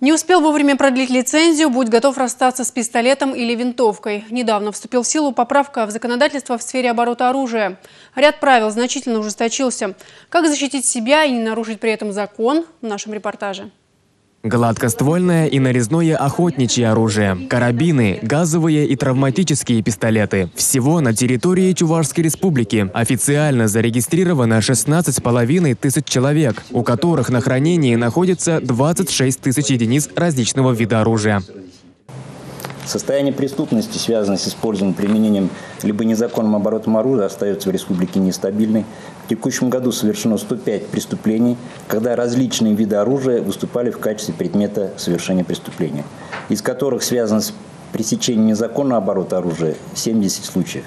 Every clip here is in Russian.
Не успел вовремя продлить лицензию, будь готов расстаться с пистолетом или винтовкой. Недавно вступил в силу поправка в законодательство в сфере оборота оружия. Ряд правил значительно ужесточился. Как защитить себя и не нарушить при этом закон, в нашем репортаже. Гладкоствольное и нарезное охотничье оружие, карабины, газовые и травматические пистолеты. Всего на территории Чувашской республики официально зарегистрировано 16,5 тысяч человек, у которых на хранении находится 26 тысяч единиц различного вида оружия. Состояние преступности, связанное с использованием, применением либо незаконным оборотом оружия, остается в республике нестабильной. В текущем году совершено 105 преступлений, когда различные виды оружия выступали в качестве предмета совершения преступления, из которых связано с пресечением незаконного оборота оружия 70 случаев.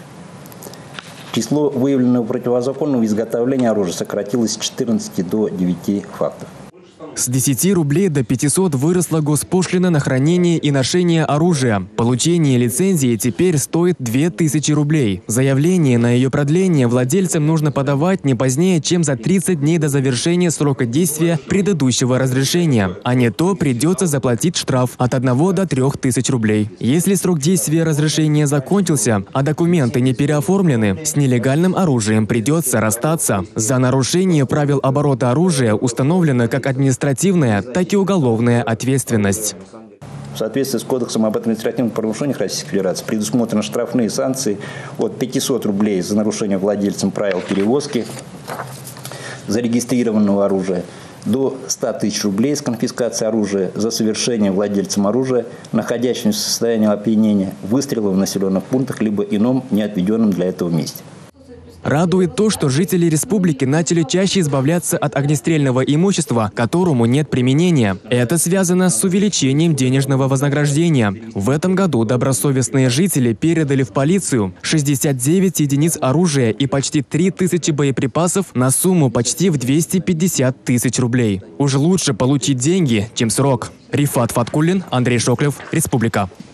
Число выявленного противозаконного изготовления оружия сократилось с 14 до 9 фактов. С 10 рублей до 500 выросла госпошлина на хранение и ношение оружия. Получение лицензии теперь стоит 2000 рублей. Заявление на ее продление владельцам нужно подавать не позднее, чем за 30 дней до завершения срока действия предыдущего разрешения. А не то придется заплатить штраф от 1 до 3000 рублей. Если срок действия разрешения закончился, а документы не переоформлены, с нелегальным оружием придется расстаться. За нарушение правил оборота оружия установлена как административная, так и уголовная ответственность. В соответствии с Кодексом об административных правонарушениях Российской Федерации предусмотрены штрафные санкции от 500 рублей за нарушение владельцем правил перевозки зарегистрированного оружия до 100 тысяч рублей с конфискацией оружия за совершение владельцем оружия, находящимся в состоянии опьянения, выстрела в населенных пунктах либо ином неотведенном для этого месте. Радует то, что жители республики начали чаще избавляться от огнестрельного имущества, которому нет применения. Это связано с увеличением денежного вознаграждения. В этом году добросовестные жители передали в полицию 69 единиц оружия и почти 3000 боеприпасов на сумму почти в 250 тысяч рублей. Уж лучше получить деньги, чем срок. Рифат Фаткуллин, Андрей Шоклев, Республика.